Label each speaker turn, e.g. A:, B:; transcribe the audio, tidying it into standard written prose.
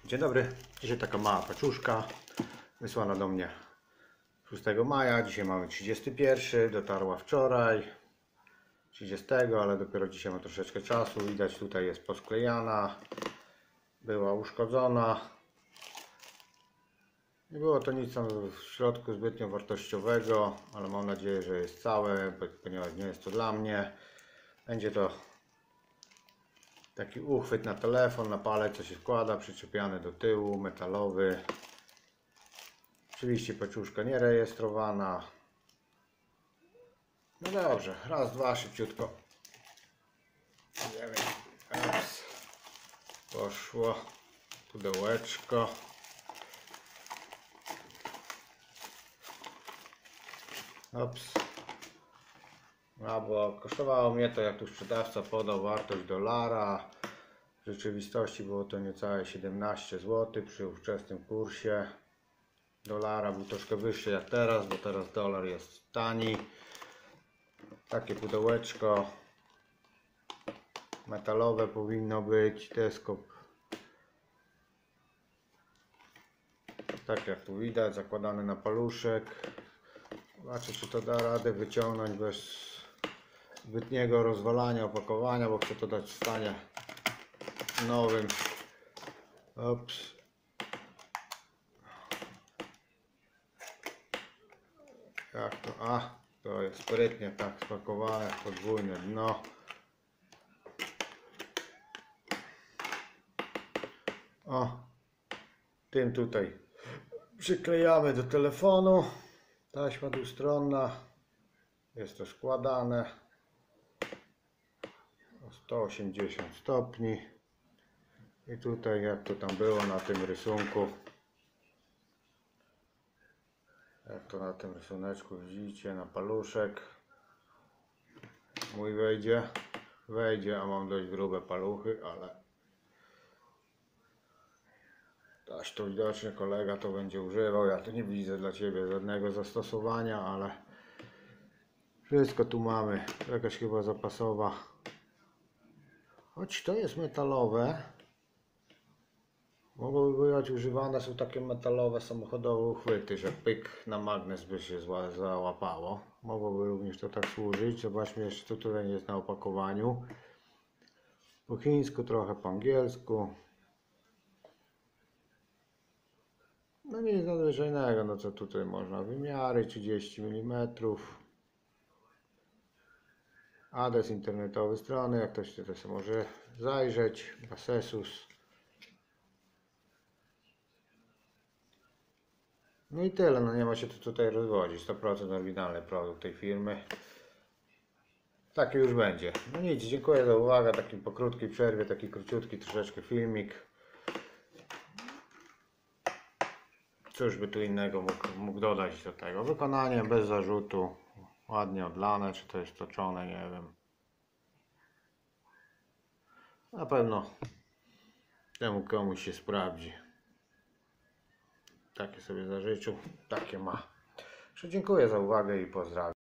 A: Dzień dobry, dzisiaj taka mała paczuszka wysłana do mnie 6 maja, dzisiaj mamy 31, dotarła wczoraj 30, ale dopiero dzisiaj ma troszeczkę czasu, widać tutaj jest posklejana, była uszkodzona, nie było to nic tam w środku zbytnio wartościowego, ale mam nadzieję, że jest całe, ponieważ nie jest to dla mnie. Będzie to taki uchwyt na telefon, na palec, co się wkłada, przyczepiany do tyłu, metalowy. Oczywiście paczuszka nierejestrowana. No dobrze, raz, dwa, szybciutko. Raz. Poszło. Pudełeczko. Ops. No bo kosztowało mnie to, jak tu sprzedawca podał, wartość $. W rzeczywistości było to niecałe 17 zł przy ówczesnym kursie dolara. Był troszkę wyższy jak teraz, bo teraz dolar jest tani. Takie pudełeczko metalowe powinno być, deskop. Tak jak tu widać, zakładany na paluszek. Zobaczę, czy to da radę wyciągnąć bez zbytniego rozwalania opakowania, bo chcę to dać w stanie nowym. Ops. Jak to? To jest sprytnie tak spakowane, podwójne dno. Tym tutaj przyklejamy do telefonu. Taśma dwustronna. Jest to składane o 180 stopni. I tutaj, jak to tam było na tym rysunku, jak to na tym rysuneczku widzicie, na paluszek mój wejdzie, a mam dość grube paluchy, ale też to widocznie kolega to będzie używał. Ja tu nie widzę dla Ciebie żadnego zastosowania, ale wszystko tu mamy. Jakaś chyba zapasowa, choć to jest metalowe. Mogłyby być używane, są takie metalowe samochodowe uchwyty, że pyk na magnes by się załapało. Mogłoby również to tak służyć. Zobaczmy jeszcze, co tutaj jest na opakowaniu. Po chińsku, trochę po angielsku. No nic nadzwyczajnego, no co tutaj można. Wymiary 30 mm. Adres internetowy strony, jak ktoś tutaj sobie może zajrzeć. Asesus. No i tyle, no nie ma się to tutaj rozwodzić. 100% oryginalny produkt tej firmy. Taki już będzie. No nic, dziękuję za uwagę. Takim po krótkiej przerwie, taki króciutki troszeczkę filmik. Cóż by tu innego mógł dodać do tego. Wykonanie bez zarzutu. Ładnie odlane, czy to jest toczone, nie wiem. Na pewno temu komuś się sprawdzi. Takie sobie zażyczył, takie ma. Dziękuję za uwagę i pozdrawiam.